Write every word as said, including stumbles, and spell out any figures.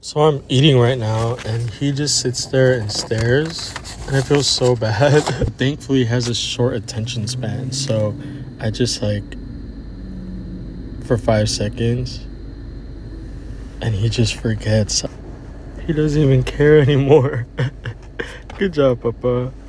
So I'm eating right now, and he just sits there and stares, and I feel so bad. Thankfully, he has a short attention span, so I just like for five seconds, and he just forgets. He doesn't even care anymore. Good job, Papa.